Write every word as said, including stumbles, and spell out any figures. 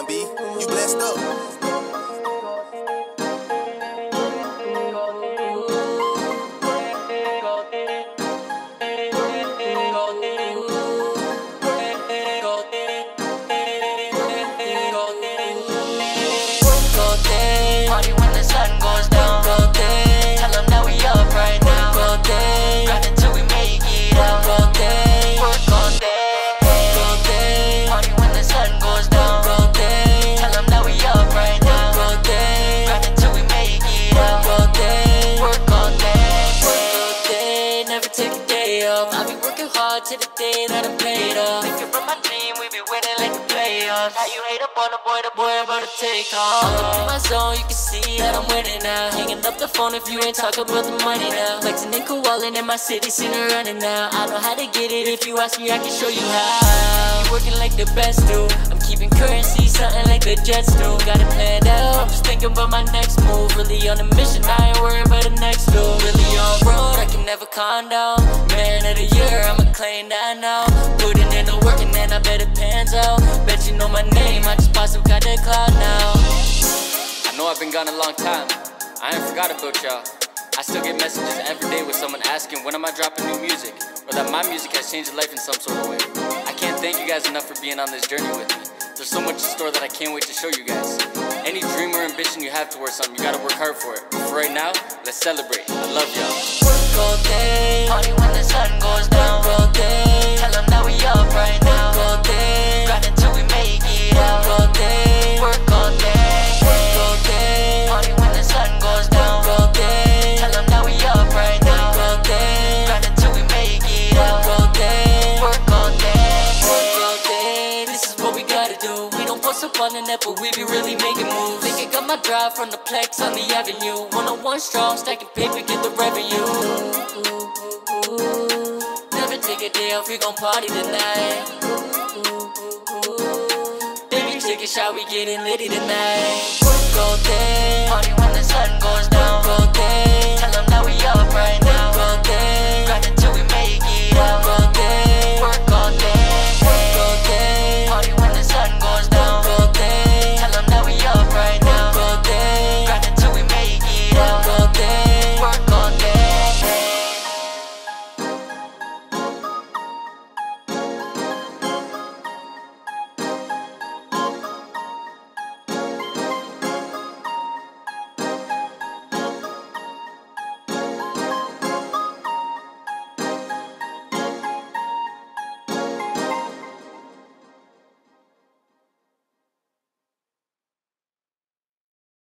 B. You blessed up. Party when the sun goes down. Go day. Tell them that we up right now. Go day. Grind until we make it out. Go day. Work all day. Go day. Party when the sun goes down. Go day. Tell them that we up right now. Go day. Grind until we make it out. Go day. Work all day. Work all day. Never take a day off. I'll be working hard till the day that I'm paid off. Thinking from my dream, we be winning like the playoffs. How you hate up on the boy, the boy about to take off. I'm up in my zone, you can see that I'm winning now. Hanging up the phone if you ain't talking about the money now. Flexing and koaling in my city, seen her running now. I know how to get it, if you ask me I can show you how. You working like the best do. I'm keeping currency, something like the Jets do. Got it planned out, I'm just thinking about my next move. Really on a mission, I ain't worried about the next dude. Really on road, I can never calm down. Man of the year, I'ma claim that now. Putting in the work and then I bet it pans out. Bet you know my name, I just bought some kind of cloud now. I know I've been gone a long time, I ain't forgot about y'all. I still get messages every day with someone asking when am I dropping new music, or that my music has changed life in some sort of way. I can't thank you guys enough for being on this journey with me. There's so much in store that I can't wait to show you guys. Any dream or ambition you have towards something, you gotta work hard for it. But for right now, let's celebrate. I love y'all. Work all day. Party when the sun goes down. Go day. Tell them that we up right now. Go day. Grind until we make it out. Go day. Work all day. Work all day. Party when the sun goes down. Go day. Tell them that we up right now. Go day. Grind until we make it out. Go day. Work all day. Work all day. This is what we gotta do. We don't post up on the net, but we be really making moves. Think I got my drive from the Plex on the avenue. one oh one strong, stacking paper, get the revenue. Never take a day off, we gon' party tonight. Baby, take a shot, we getting litty tonight. Work all day. Party when the sun goes down. Go day. Tell them that we up right now.